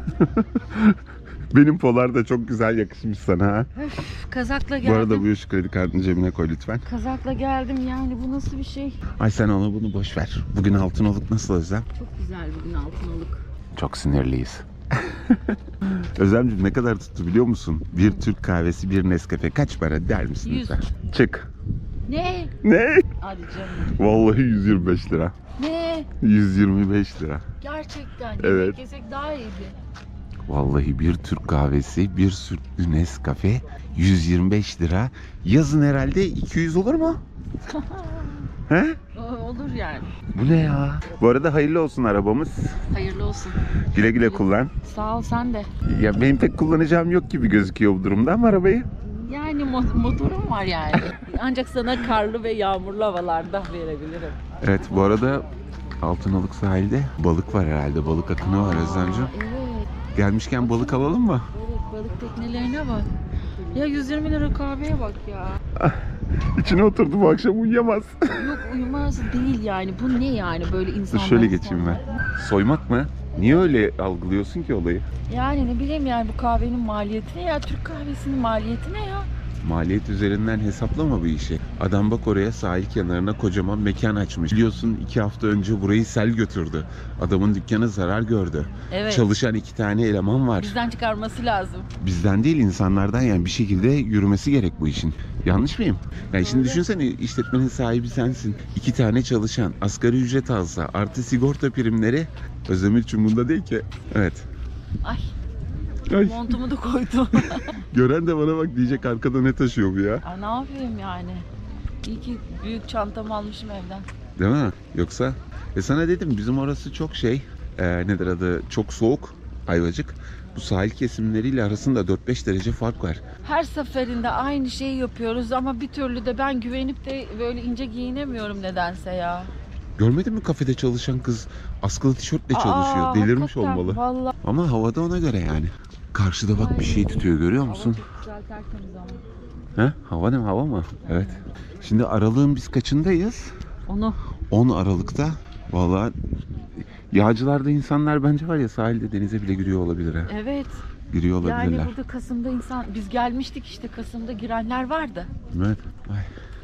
Benim polar da çok güzel yakışmış sana ha. Öf, kazakla geldim. Bu arada bu şu kredi kartını cebine koy lütfen. Kazakla geldim yani bu nasıl bir şey? Ay sen ona bunu boş ver. Bugün Altınoluk nasıl Özlem? Çok güzel bugün Altınoluk. Çok sinirliyiz. Özlemciğim ne kadar tuttu biliyor musun? Bir Türk kahvesi, bir Nescafe kaç para der misin 100. lütfen? Çık. Ne? Ne? Hadi canım. Vallahi 125 lira. Ne? 125 lira. Gerçekten. Evet. Yemek yesek daha iyiydi. Vallahi bir Türk kahvesi, bir sütlü Nescafe 125 lira. Yazın herhalde 200 olur mu? He? Olur yani. Bu ne ya? Bu arada hayırlı olsun arabamız. Hayırlı olsun. Güle güle kullan. Sağ ol sen de. Ya benim pek kullanacağım yok gibi gözüküyor bu durumda ama arabayı. Yani motorum var yani. Ancak sana karlı ve yağmurlu havalarda verebilirim. Evet bu arada Altınoluk sahilde balık var herhalde. Balık akını var Özlemciğim. Evet. Gelmişken balık alalım mı? Evet balık teknelerine bak. Ya 120 lira kahveye bak ya. İçine oturdu bu akşam uyuyamaz. Yok uyumaz değil yani. Bu ne yani böyle Dur insanlar. şöyle geçeyim ben. Soymak mı? Niye öyle algılıyorsun ki olayı? Yani ne bileyim yani bu kahvenin maliyeti ne ya? Türk kahvesinin maliyeti ne ya? Maliyet üzerinden hesaplama bu işi. Adam bak oraya sahil kenarına kocaman mekan açmış. Biliyorsun 2 hafta önce burayı sel götürdü. Adamın dükkanı zarar gördü. Evet. Çalışan 2 tane eleman var. Bizden çıkarması lazım. Bizden değil insanlardan yani bir şekilde yürümesi gerek bu işin. Yanlış mıyım? Yani şimdi düşünsene işletmenin sahibi sensin. 2 tane çalışan, asgari ücret alsa, artı sigorta primleri. Özdemir için bunda değil ki. Evet. Ay Ay. montumu da koydum. Gören de bana bak diyecek arkada ne taşıyor bu ya. Ay ne yapayım yani? İyi ki büyük çantamı almışım evden. Değil mi? Yoksa sana dedim bizim orası çok nedir adı çok soğuk Ayvacık. Bu sahil kesimleriyle arasında 4-5 derece fark var. Her seferinde aynı şeyi yapıyoruz ama bir türlü de ben güvenip de böyle ince giyinemiyorum nedense ya. Görmedin mi kafede çalışan kız askılı tişörtle çalışıyor. Delirmiş hakikaten, olmalı. Vallahi. Ama havada ona göre yani. Karşıda bak bir şey tutuyor görüyor musun? Hava çok güzel tertemiz ama. He? Hava ne hava mı? Evet. Şimdi aralığın biz kaçındayız? Onu 10 Aralık'ta. Vallahi yağcılarda insanlar bence var ya sahilde denize bile giriyor olabilir ha. evet. Giriyor olabilirler. Yani burada Kasım'da biz gelmiştik işte Kasım'da girenler vardı. Evet. Ay.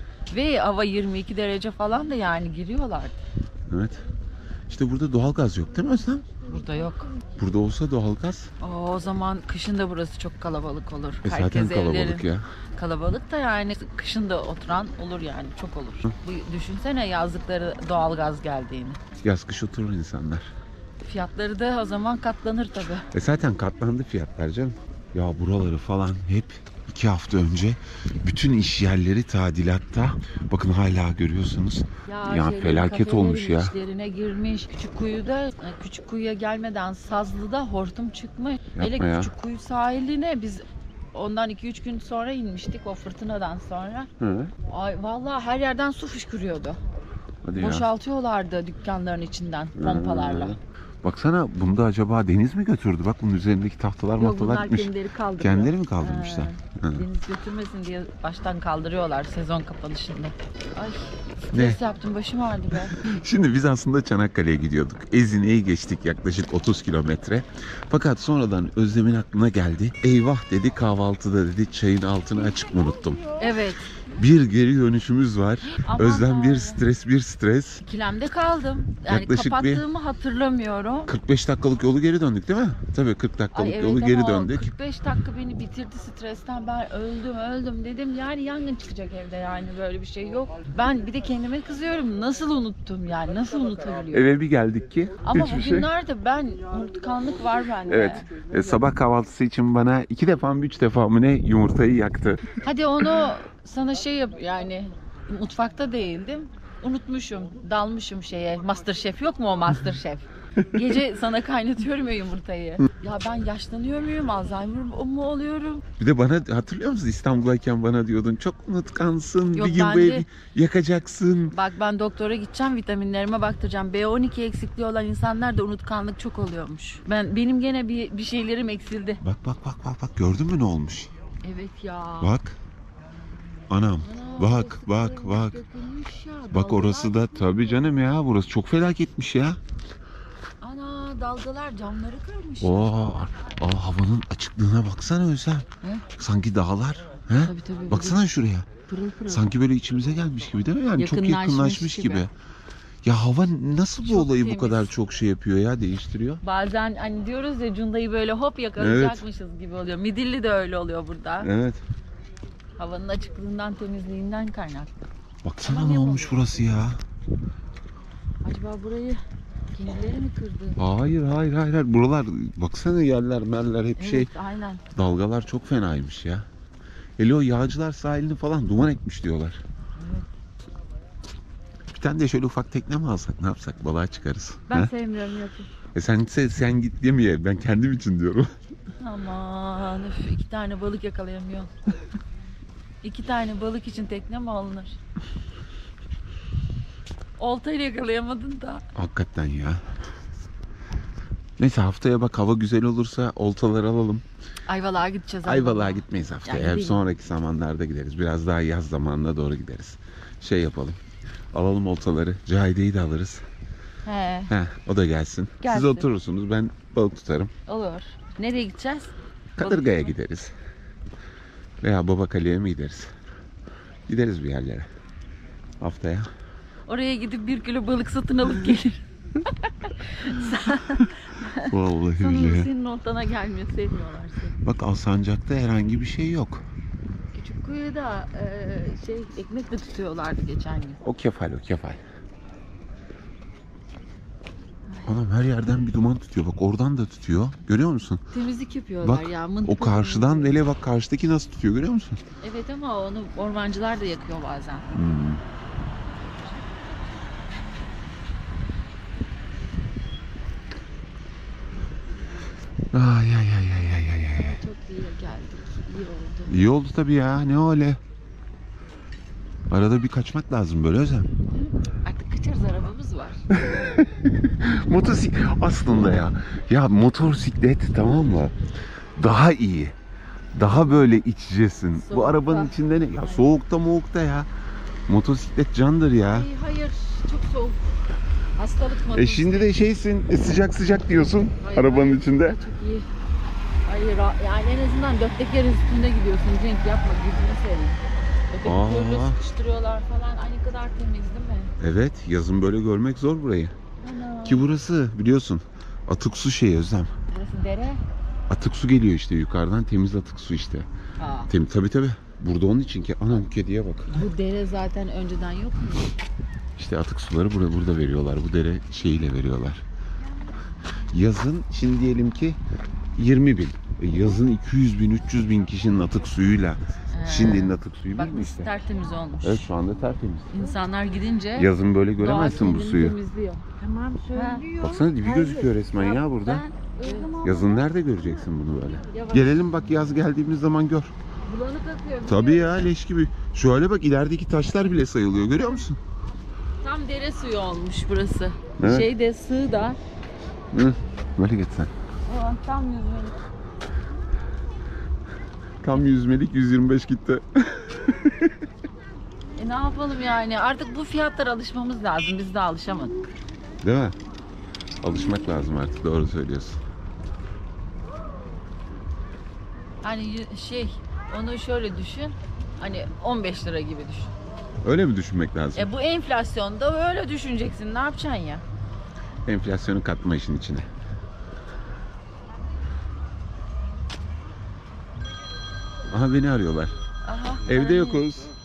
Ve hava 22 derece falan da yani giriyorlardı. Evet. İşte burada doğalgaz yok değil mi Özlem? Burada yok. Burada olsa doğalgaz. O zaman kışın da burası çok kalabalık olur. Zaten kalabalık ya. Kalabalık da yani kışın da oturan olur yani çok olur. Bu, düşünsene yazlıkları doğalgaz geldiğini. Yaz kış oturur insanlar. Fiyatları da o zaman katlanır tabii. Zaten katlandı fiyatlar canım. Ya buraları falan hep 2 hafta önce bütün iş yerleri tadilatta. Bakın hala görüyorsunuz. Ya felaket olmuş ya. İşlerine girmiş. Küçük kuyuya gelmeden Sazlı'da hortum çıkmış. Yapma Hele ya. küçük kuyu sahiline biz ondan 2-3 gün sonra inmiştik o fırtınadan sonra. Hı. Ay vallahi her yerden su fışkırıyordu. Hadi ya. Boşaltıyorlardı dükkanların içinden pompalarla. Hı. Baksana bunda acaba deniz mi götürdü? Bak bunun üzerindeki tahtalar Yok mahtalar bunlar gitmiş. kendileri kaldırıyor. Kendileri mi kaldırmışlar? Hı. Deniz götürmesin diye baştan kaldırıyorlar sezon kapanışında. Ay stres yaptım başım ağrıdı be. Şimdi biz aslında Çanakkale'ye gidiyorduk. Ezine'yi geçtik yaklaşık 30 kilometre. Fakat sonradan Özlem'in aklına geldi. Eyvah dedi kahvaltıda dedi çayın altını açık mı unuttum. Evet. Bir geri dönüşümüz var. Aman Özlem bir Tanrım. stres. İkilemde kaldım. Yani Yaklaşık kapattığımı hatırlamıyorum. 45 dakikalık yolu geri döndük değil mi? Tabii 40 dakikalık Evet yolu ama geri o döndük. 45 dakika beni bitirdi stresten. Ben öldüm dedim. Yani yangın çıkacak evde yani böyle bir şey yok. Ben bir de kendime kızıyorum. Nasıl unuttum yani? Nasıl unutabiliyorum? Eve bir geldik ki Ama hiçbir şey. bugünlerde ben unutkanlık var bende. Evet. Sabah kahvaltısı için bana 2 defa mı 3 defa mı ne yumurtayı yaktı. Hadi onu sana şey yap yani mutfakta değildim. Unutmuşum, dalmışım şeye. MasterChef yok mu o MasterChef? Gece sana kaynatıyorum ya yumurtayı. Ya ben yaşlanıyor muyum? Alzheimer mu oluyorum? Bir de bana hatırlıyor musun İstanbul'dayken bana diyordun çok unutkansın. Yok, bir gün ben bu de- evi yakacaksın. Bak ben doktora gideceğim, vitaminlerime baktıracağım. B12 eksikliği olan insanlar da unutkanlık çok oluyormuş. Benim gene bir şeylerim eksildi. Bak gördün mü ne olmuş? Evet ya. Bak. Anam. Ana, Bak. burası dökülmüş ya, Bak orası da dalgalar tabii canım ya burası çok felaketmiş ya. Ana dalgalar camları kırmış. Havanın açıklığına baksana Özlem. He? Sanki dağlar. He? Tabii. Baksana şuraya. Pırıl pırıl. Sanki böyle içimize gelmiş gibi değil mi? Yani çok Yakınlaşmış yakınlaşmış gibi. gibi. Ya hava nasıl bu Çok olayı temiz. bu kadar çok şey yapıyor ya, değiştiriyor? Bazen hani diyoruz ya Cunda'yı böyle hop yakalayacakmışız gibi oluyor. Midilli de öyle oluyor burada. Evet. Havanın açıklığından, temizliğinden kaynaklı. Baksana Ama ne ne olmuş oluyor? burası ya? Acaba burayı kendileri mi kırdı? Hayır. Buralar baksana, yerler merler hep şey. Evet, aynen. Dalgalar çok fenaymış ya. Hele o Yağcılar sahilini falan duman etmiş diyorlar. Evet. Bir tane de şöyle ufak tekne mi alsak, ne yapsak, balığa çıkarız. Ben He? sevmiyorum yapayım. Sen git demeye, ben kendim için diyorum. Aman üf, 2 tane balık yakalayamıyorum. 2 tane balık için tekne mi alınır? Oltayla yakalayamadın da. Hakikaten ya. Neyse, haftaya bak hava güzel olursa oltaları alalım. Ayvalık'a gideceğiz. Ayvalık'a gitmeyiz haftaya. Yani Hep değil. sonraki zamanlarda gideriz. Biraz daha yaz zamanına doğru gideriz. Şey yapalım. Alalım oltaları. Cahide'yi de alırız. He, O da gelsin. Siz Gelsin. oturursunuz. Ben balık tutarım. olur. Nereye gideceğiz? Kadırga'ya Balık mı? gideriz. Veya Babakale'ye mi gideriz? Gideriz bir yerlere. Haftaya. Oraya gidip 1 kilo balık satın alıp gelir. Vallahi Sana billahi. senin oltana gelmiyor, sevmiyorlar seni. Bak, Alsancak'ta herhangi bir şey yok. Küçükkuyu'da ekmekle tutuyorlardı geçen gün. O kefal. Anam her yerden bir duman tutuyor. Bak oradan da tutuyor. Görüyor musun? Temizlik yapıyorlar Bak ya. o karşıdan hele bak, karşıdaki nasıl tutuyor, görüyor musun? Evet ama onu ormancılar da yakıyor bazen. Ay. Çok iyi geldik. İyi oldu. İyi oldu tabii ya. Ne öyle? Arada bir kaçmak lazım böyle Özlem. Artık kaçarız, arabamız var. Motosiklet aslında ya. Ya motosiklet, tamam mı? Daha iyi. Daha böyle içecesin. Bu Soğukta. arabanın içinde ne? Ya soğukta ya. Motosiklet candır ya. Ay, hayır, çok soğuk. Hastalık mı? Şimdi de şeysin, sıcak diyorsun Hayır, arabanın hayır, içinde. Çok iyi. Hayır, yani en azından 4 tekerin üstünde gidiyorsun. Cenk yapma, gözünü seveyim. Öteki türlü sıkıştırıyorlar falan. Ay ne kadar temiz değil mi? Evet, yazın böyle görmek zor burayı. Ana. Ki burası biliyorsun atık su şeyi Özlem. Burası dere. Atık su geliyor işte yukarıdan, temiz atık su işte. Tabii. Burada onun için ki anam, kediye bak. Bu dere zaten önceden yok mu? İşte atık suları burada veriyorlar. Bu dere şeyiyle veriyorlar. Yazın şimdi diyelim ki 20.000. Yazın 200.000, 300.000 kişinin atık suyuyla şimdinin atık suyu Bak bir mi nasıl işte? tertemiz olmuş. Evet, şu anda tertemiz. İnsanlar gidince Yazın böyle göremezsin doğa bu kendini suyu. temizliyor. Tamam söylüyor. Baksana dibi gözüküyor resmen ya burada. Yazın nerede göreceksin bunu böyle? Yavaş. Gelelim bak, yaz geldiğimiz zaman gör. Bulanık akıyor. Tabii ya, leş gibi. Şöyle bak, ilerideki taşlar bile sayılıyor, görüyor musun? Tam dere suyu olmuş burası. Evet. Şey de sığ da. Hı. Böyle geç sen. Tam yüzmelik. Tam yüzmelik 125 gitti. Ne yapalım yani, artık bu fiyatlara alışmamız lazım. Biz de alışamadık. Değil mi? Alışmak lazım artık, doğru söylüyorsun. Hani onu şöyle düşün. Hani 15 lira gibi düşün. Öyle mi düşünmek lazım? Bu enflasyonda öyle düşüneceksin. Ne yapacaksın ya? Enflasyonu katma işin içine. Aha, beni arıyorlar. Aha, Evde ay. yokuz.